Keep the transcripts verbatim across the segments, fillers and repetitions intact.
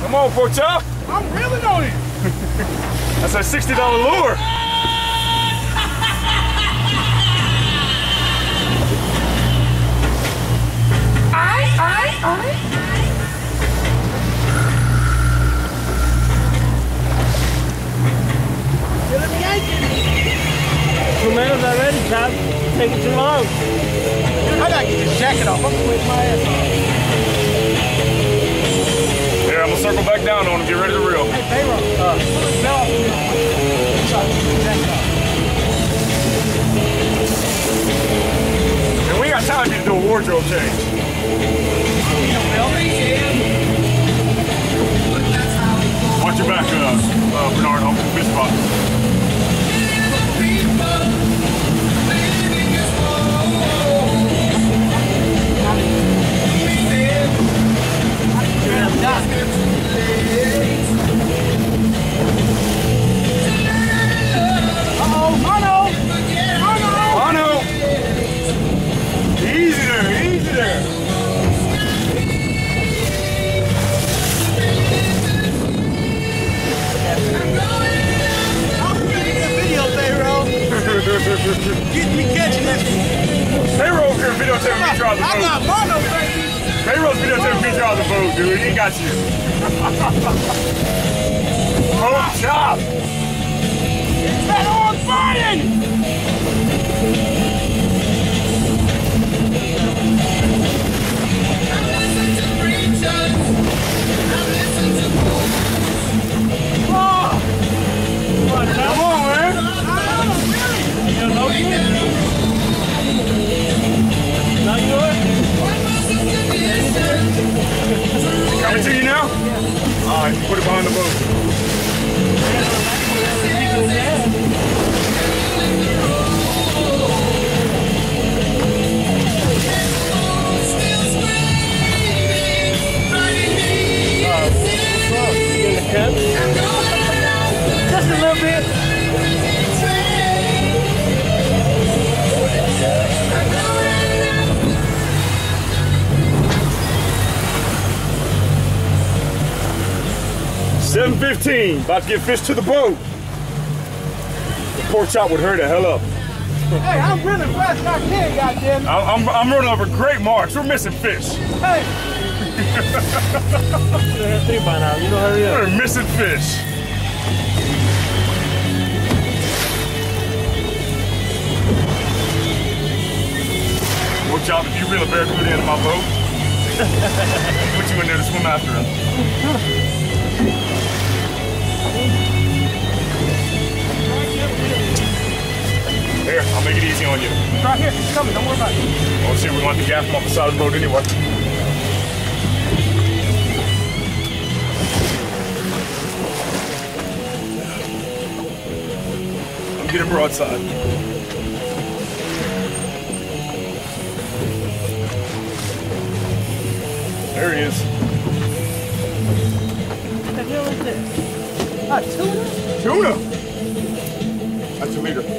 Come on, PorkChop. I'm reeling on it. That's a sixty dollar lure. Aye, aye, aye. Feeling the yanking. Two minutes already, Chop. Taking too long. I gotta get this jacket off. I'm gonna wake my ass off. Here, I'm gonna circle back down on him. Get ready to reel. Hey, BigRome. Uh, smell off real quick. Sorry, get the jacket off. And we ain't got time for you to do a wardrobe change. Watch your back, uh, uh, Bernard. I'll fish spot. Uh-oh, mono! Mono! Mono! Easy there, easy there. I'm gonna get that video, BigRome. Get me catching that. BigRome here videotaping me draw the I boat. got mono, baby. BigRome's videotaping me draw the boat, dude. He got you. PorkChop! That on fire! Come on, man. Not yours? Coming to you now? All right, put it behind the boat. Just a little bit. seven fifteen, about to get fish to the boat. PorkChop would hurry the hell up. Hey, I'm really fast as I can, goddamn it. I'm, I'm, I'm running over great marks. We're missing fish. Hey, Three by now. You know, hurry up. We're missing fish. PorkChop, if you reel a Baracuda into my boat, put you in there to swim after him. Here, I'll make it easy on you. right here, it's coming, don't worry about it. Oh shit, we want the gap from off the side of the boat anyway. I'm getting broadside. There he is. What the hell is this? A tuna? Tuna! That's a leader.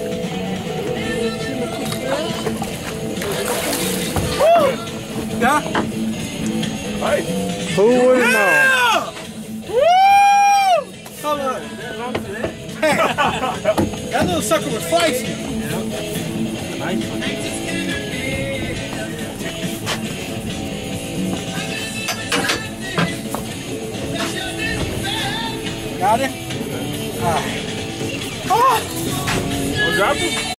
Woo! Yeah? Hey! Who would have known? Yeah! Woo! Hold on. Hey, that little sucker was feisty. Nice one. Got it? Ah. Oh! Drop him?